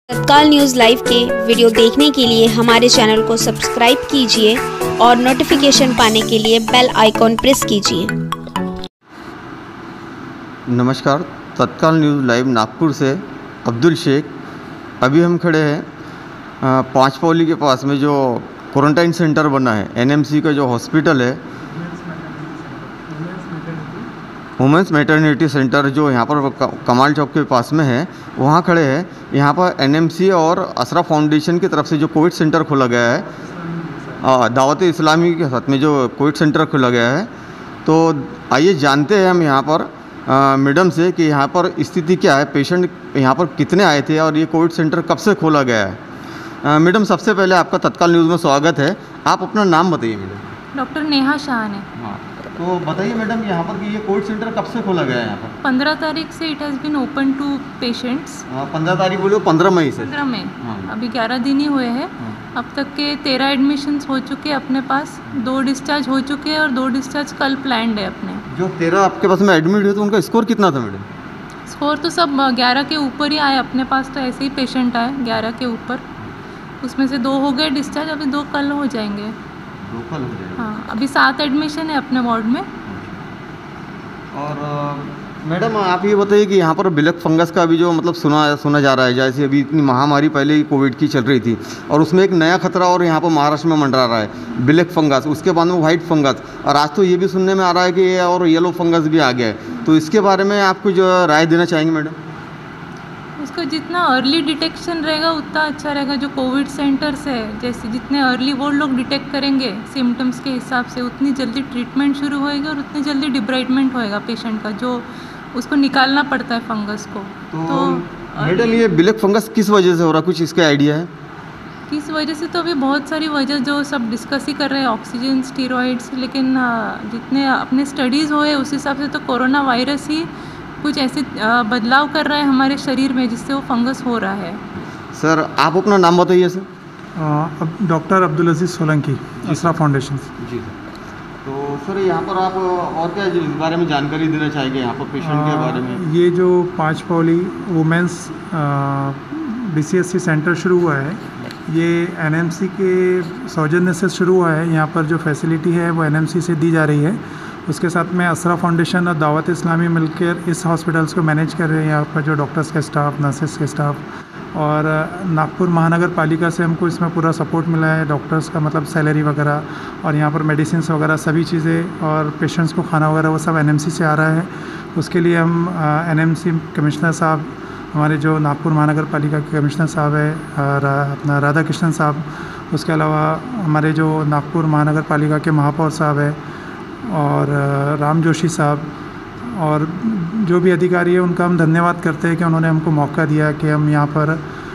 तत्काल news live के video देखने के लिए हमारे चैनल को सब्सक्राइब कीजिए और नोटिफिकेशन पाने के लिए बेल आइकॉन प्रेस कीजिए। नमस्कार, तत्काल न्यूज़ लाइव नागपुर से अब्दुल शेख। अभी हम खड़े हैं पांचपौली के पास में जो क्वारंटाइन सेंटर बना है, एनएमसी का जो हॉस्पिटल है, वुमेंस मैटरनिटी सेंटर जो यहाँ पर कमाल चौक के पास में है, वहाँ खड़े हैं। यहाँ पर एनएमसी और असरा फाउंडेशन की तरफ से जो कोविड सेंटर खोला गया है, दावत इस्लामी के साथ में जो कोविड सेंटर खोला गया है, तो आइए जानते हैं हम यहाँ पर मैडम से कि यहाँ पर स्थिति क्या है, पेशेंट यहाँ पर कितने आए थे और ये कोविड सेंटर कब से खोला गया है। मैडम, सबसे पहले आपका तत्काल न्यूज़ में स्वागत है। आप अपना नाम बताइए मैडम। डॉक्टर नेहा शाह ने। हाँ, तो बताइए मैडम, यहाँ पर कि ये कोविड सेंटर कब से खोला गया है यहाँ पर? 15 तारीख से it has been open to patients. 15 तारीख बोलो, 15 मई से। 15 मई। हाँ। अभी 11 दिन ही हुए हैं। अब तक के 13 एडमिशन्स हो चुके हैं अपने पास, 2 डिस्चार्ज हो चुके हैं और 2 डिस्चार्ज कल प्लान्ड है अपने। जो 13 आपके पास में एडमिट हुए तो उनका स्कोर कितना था मैडम? स्कोर तो सब 11 के ऊपर ही आए अपने पास, तो ऐसे ही पेशेंट आए 11 के ऊपर। उसमें से 2 हो गए डिस्चार्ज, अभी 2 कल हो जाएंगे। 2 कल हो जाएंगे। हाँ, अभी 7 एडमिशन है अपने वार्ड में। और मैडम, आप ये बताइए कि यहाँ पर ब्लैक फंगस का अभी जो मतलब सुना जा रहा है, जैसे अभी इतनी महामारी पहले ही कोविड की चल रही थी और उसमें एक नया खतरा और यहाँ पर महाराष्ट्र में मंडरा रहा है, ब्लैक फंगस, उसके बाद में वाइट फंगस, और आज तो ये भी सुनने में आ रहा है कि ये और येलो फंगस भी आ गया है। तो इसके बारे में आपको जो राय देना चाहेंगे मैडम? उसको जितना अर्ली डिटेक्शन रहेगा उतना अच्छा रहेगा। जो कोविड सेंटर्स है, जैसे जितने अर्ली वो लोग डिटेक्ट करेंगे सिम्टम्स के हिसाब से, उतनी जल्दी ट्रीटमेंट शुरू होएगी और उतनी जल्दी डिब्राइटमेंट होएगा पेशेंट का, जो उसको निकालना पड़ता है फंगस को। तो मैडम, ये ब्लैक फंगस किस वजह से हो रहा है, कुछ इसका आइडिया है? किस वजह से तो अभी बहुत सारी वजह जो सब डिस्कस ही कर रहे हैं, ऑक्सीजन, स्टीरॉइड्स, लेकिन जितने अपने स्टडीज़ हुए उस हिसाब से तो कोरोना वायरस ही कुछ ऐसे बदलाव कर रहा है हमारे शरीर में जिससे वो फंगस हो रहा है। सर, आप अपना नाम बताइए sir. Doctor Abdul Aziz Solanki, Asra foundation. जी सर। तो सर, यहाँ पर आप और क्या इस बारे में जानकारी देना चाहेंगे यहाँ पर पेशेंट के बारे में? ये जो पांचपौली वुमेंस BCSC सेंटर शुरू हुआ है, ये NMC के सौजन्य से शुरू हुआ है। यहाँ पर जो फैसिलिटी है वो NMC से दी जा रही है। उसके साथ में असरा फाउंडेशन और दावत इस्लामी मिलकर इस हॉस्पिटल्स को मैनेज कर रहे हैं। यहाँ पर जो डॉक्टर्स का स्टाफ, नर्सेस के स्टाफ, और नागपुर महानगर पालिका से हमको इसमें पूरा सपोर्ट मिला है। डॉक्टर्स का मतलब सैलरी वगैरह और यहाँ पर मेडिसिन्स वगैरह सभी चीज़ें, और पेशेंट्स को खाना वगैरह वो सब NMC से आ रहा है। उसके लिए हम NMC कमिश्नर साहब, हमारे जो नागपुर महानगर पालिका के कमिश्नर साहब है, अपना राधा कृष्णन साहब, उसके अलावा हमारे जो नागपुर महानगर पालिका के महापौर साहब है और राम जोशी साहब, और जो भी अधिकारी है उनका हम धन्यवाद करते हैं कि उन्होंने हमको मौका दिया कि हम यहाँ पर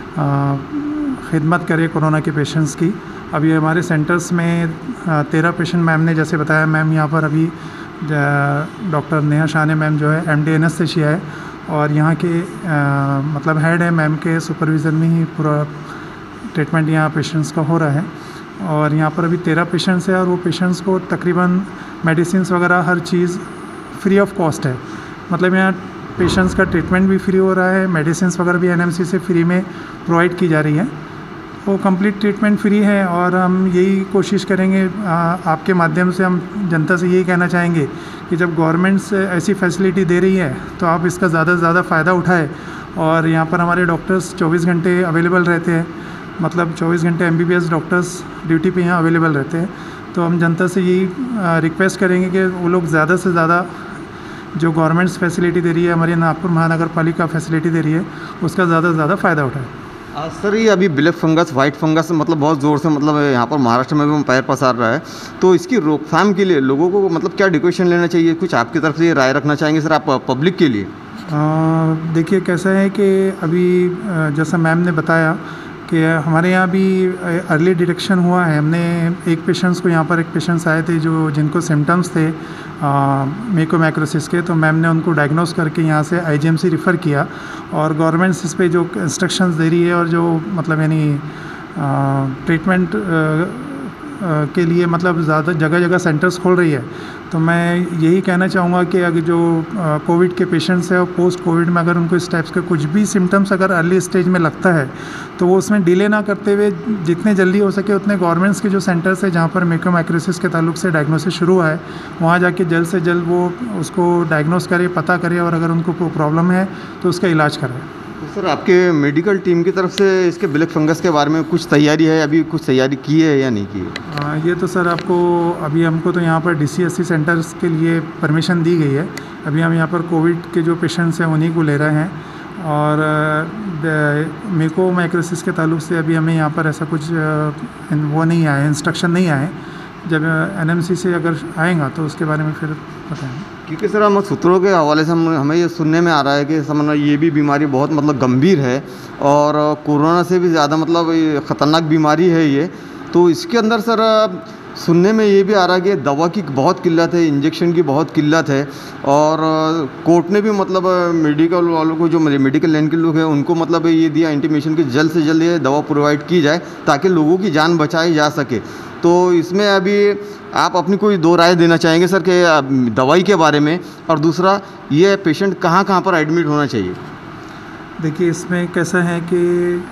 खिदमत करें कोरोना के पेशेंट्स की। अभी हमारे सेंटर्स में 13 पेशेंट, मैम ने जैसे बताया, मैम यहाँ पर अभी डॉक्टर नेहा शाह ने मैम जो है MD एनेस्थीसिया है और यहाँ के मतलब हेड है, मैम के सुपरविज़न में ही पूरा ट्रीटमेंट यहाँ पेशेंट्स का हो रहा है। और यहाँ पर अभी 13 पेशेंट्स हैं और वो पेशेंट्स को तकरीबन मेडिसिन्स वगैरह हर चीज़ फ्री ऑफ कॉस्ट है। मतलब यहाँ पेशेंट्स का ट्रीटमेंट भी फ्री हो रहा है, मेडिसिन्स वगैरह भी NMC से फ्री में प्रोवाइड की जा रही है। वो कंप्लीट ट्रीटमेंट फ्री है। और हम यही कोशिश करेंगे, आपके माध्यम से हम जनता से यही कहना चाहेंगे कि जब गवर्नमेंट ऐसी फैसिलिटी दे रही है तो आप इसका ज़्यादा से ज़्यादा फ़ायदा उठाएं। और यहाँ पर हमारे डॉक्टर्स 24 घंटे अवेलेबल रहते हैं, मतलब 24 घंटे MBBS डॉक्टर्स ड्यूटी पे यहाँ अवेलेबल रहते हैं। तो हम जनता से यही रिक्वेस्ट करेंगे कि वो लोग ज़्यादा से ज़्यादा जो गवर्नमेंट्स फैसिलिटी दे रही है, हमारी नागपुर महानगर पालिका फैसिलिटी दे रही है, उसका ज़्यादा से ज़्यादा फ़ायदा उठाए। सर, ये अभी ब्लैक फंगस, वाइट फंगस मतलब बहुत ज़ोर से मतलब यहाँ पर महाराष्ट्र में भी पैर पसार रहा है, तो इसकी रोकथाम के लिए लोगों को मतलब क्या डिक्वेशन लेना चाहिए? कुछ आपकी तरफ से ये राय रखना चाहेंगे सर आप पब्लिक के लिए? देखिए, कैसा है कि अभी जैसा मैम ने बताया कि हमारे यहाँ भी अर्ली डिटेक्शन हुआ है। हमने एक पेशेंट्स को, यहाँ पर एक पेशेंट्स आए थे जो जिनको सिम्टम्स थे म्यूकोमैक्रोसिस के, तो मैम ने उनको डायग्नोस करके यहाँ से IGMC रेफ़र किया। और गवर्नमेंट इस पे जो इंस्ट्रक्शंस दे रही है और जो मतलब यानी ट्रीटमेंट के लिए मतलब ज़्यादा जगह जगह सेंटर्स खोल रही है। तो मैं यही कहना चाहूँगा कि अगर जो कोविड के पेशेंट्स हैं और पोस्ट कोविड में अगर उनको इस टाइप्स के कुछ भी सिम्टम्स अगर अर्ली स्टेज में लगता है तो वो उसमें डिले ना करते हुए जितने जल्दी हो सके उतने गवर्नमेंट्स के जो सेंटर्स है जहाँ पर म्यूकोमाइकोसिस के ताल्लुक से डायग्नोसिस शुरू हुआ है वहाँ जाके जल्द से जल्द वो उसको डायग्नोस करे, पता करे और अगर उनको प्रॉब्लम है तो उसका इलाज करें। तो सर आपके मेडिकल टीम की तरफ से इसके ब्लैक फंगस के बारे में कुछ तैयारी है, अभी कुछ तैयारी की है या नहीं की है? ये तो सर हमको तो यहाँ पर DCSC सेंटर्स के लिए परमिशन दी गई है। अभी हम यहाँ पर कोविड के जो पेशेंट्स हैं उन्हीं को ले रहे हैं और म्यूकोमाइकोसिस के ताल्लुक से अभी हमें यहाँ पर ऐसा कुछ वो नहीं आया, इंस्ट्रक्शन नहीं आए। जब NMC से अगर आएगा तो उसके बारे में फिर बताएंगे। क्योंकि सर हम सूत्रों के हवाले से हमें ये सुनने में आ रहा है कि समझना ये भी बीमारी बहुत मतलब गंभीर है और कोरोना से भी ज़्यादा मतलब ये ख़तरनाक बीमारी है ये। तो इसके अंदर सर सुनने में ये भी आ रहा है कि दवा की बहुत किल्लत है, इंजेक्शन की बहुत किल्लत है और कोर्ट ने भी मतलब मेडिकल वालों को जो मेडिकल लाइन के लोग हैं उनको मतलब ये दिया इंटीमेशन कि जल्द से जल्द ये दवा प्रोवाइड की जाए ताकि लोगों की जान बचाई जा सके। तो इसमें अभी आप अपनी कोई दो राय देना चाहेंगे सर कि दवाई के बारे में, और दूसरा ये पेशेंट कहाँ कहाँ पर एडमिट होना चाहिए? देखिए इसमें कैसा है कि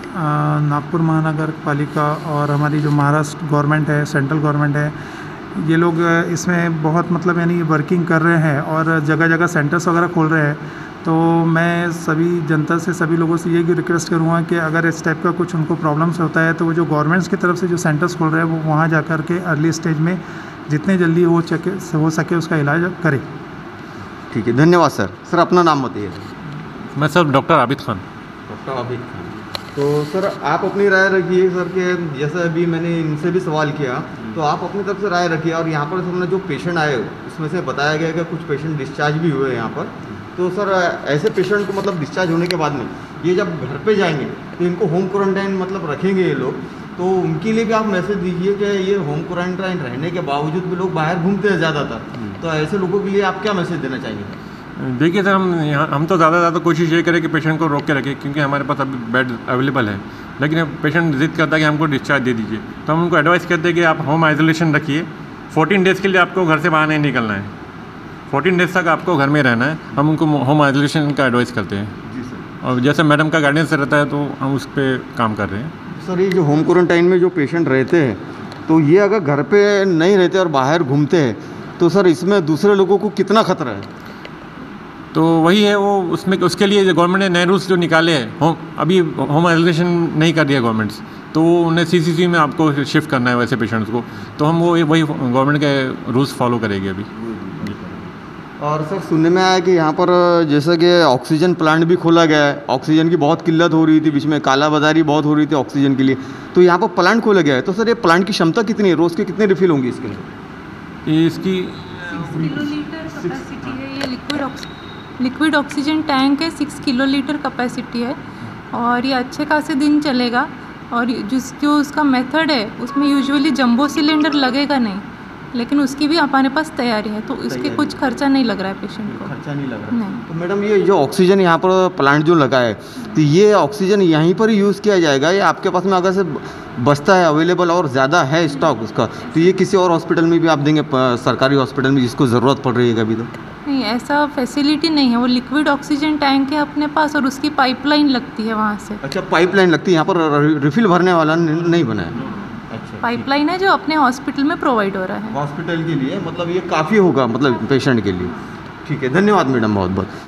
नागपुर महानगर पालिका और हमारी जो महाराष्ट्र गवर्नमेंट है, सेंट्रल गवर्नमेंट है, ये लोग इसमें बहुत मतलब यानी वर्किंग कर रहे हैं और जगह जगह सेंटर्स वगैरह खोल रहे हैं। तो मैं सभी जनता से, सभी लोगों से ये रिक्वेस्ट करूँगा कि अगर इस टाइप का कुछ उनको प्रॉब्लम्स होता है तो वो जो गवर्नमेंट्स की तरफ से जो सेंटर्स खोल रहे हैं वो वहाँ जा कर के अर्ली स्टेज में जितने जल्दी हो सके उसका इलाज करें। ठीक है, धन्यवाद सर। सर अपना नाम बताइए। मैं sir doctor Abid Khan. Doctor Abid Khan. तो सर आप अपनी राय रखिए सर के जैसे अभी मैंने इनसे भी सवाल किया तो आप अपनी तरफ से राय रखिए। और यहाँ पर हमने जो पेशेंट आए उसमें से बताया गया कि कुछ पेशेंट डिस्चार्ज भी हुए यहाँ पर। तो सर ऐसे पेशेंट को मतलब डिस्चार्ज होने के बाद में ये जब घर पे जाएंगे तो इनको होम क्वारंटाइन मतलब रखेंगे ये लोग, तो उनके लिए भी आप मैसेज दीजिए कि ये होम क्वारंटाइन रहने के बावजूद भी लोग बाहर घूमते हैं ज़्यादातर, तो ऐसे लोगों के लिए आप क्या मैसेज देना चाहेंगे? देखिए सर, हम तो ज़्यादा कोशिश ये करें कि पेशेंट को रोक के रखें क्योंकि हमारे पास अभी बेड अवेलेबल है। लेकिन पेशेंट जिद करता है कि हमको डिस्चार्ज दे दीजिए तो हम उनको एडवाइस करते हैं कि आप होम आइसोलेशन रखिए। 14 डेज़ के लिए आपको घर से बाहर नहीं निकलना है, 14 डेज़ तक आपको घर में रहना है। हम उनको होम आइसोलेशन का एडवाइस करते हैं जी सर। और जैसे मैडम का गाइडेंस रहता है तो हम उस पर काम कर रहे हैं। सर ये जो होम क्वारंटाइन में जो पेशेंट रहते हैं तो ये अगर घर पे नहीं रहते और बाहर घूमते हैं तो सर इसमें दूसरे लोगों को कितना खतरा है? तो वही है वो उसमें उसके लिए गवर्नमेंट ने नए रूल्स जो निकाले हैं, अभी होम आइसोलेशन नहीं कर दिया गवर्नमेंट्स, तो उन्हें CCC में आपको शिफ्ट करना है वैसे पेशेंट्स को, तो हम वही गवर्नमेंट के रूल्स फॉलो करेंगे अभी। और सर सुनने में आया कि यहाँ पर जैसे कि ऑक्सीजन प्लांट भी खोला गया है, ऑक्सीजन की बहुत किल्लत हो रही थी, बीच में कालाबाजारी बहुत हो रही थी ऑक्सीजन के लिए, तो यहाँ पर प्लांट खोला गया है। तो सर ये प्लांट की क्षमता कितनी है, रोज़ के कितने रिफिल होंगी इसके लिए? इसकी 6 किलोलीटर कैपेसिटी है। ये लिक्विड ऑक्सीजन टैंक है, 6 किलोलीटर कैपेसिटी है और ये अच्छे खासे दिन चलेगा। और जो उसका मेथड है उसमें यूजुअली जंबो सिलेंडर लगेगा नहीं, लेकिन उसकी भी हमारे पास तैयारी है, तो इसके कुछ खर्चा नहीं लग रहा है पेशेंट को। खर्चा नहीं लग रहा नहीं। तो मैडम ये जो ऑक्सीजन यहाँ पर प्लांट जो लगा है तो ये ऑक्सीजन यहीं पर ही यूज़ किया जाएगा या आपके पास में अगर से बचता है अवेलेबल और ज़्यादा है स्टॉक उसका तो ये किसी और हॉस्पिटल में भी आप देंगे, सरकारी हॉस्पिटल में जिसको ज़रूरत पड़ रही है कभी? तो नहीं, ऐसा फैसिलिटी नहीं है। वो लिक्विड ऑक्सीजन टैंक है अपने पास और उसकी पाइपलाइन लगती है वहाँ से। अच्छा, पाइपलाइन लगती है, यहाँ पर रिफिल भरने वाला नहीं बना है? अच्छा, पाइपलाइन है जो अपने हॉस्पिटल में प्रोवाइड हो रहा है। हॉस्पिटल के लिए मतलब ये काफ़ी होगा मतलब पेशेंट के लिए। ठीक है, धन्यवाद मैडम बहुत बहुत।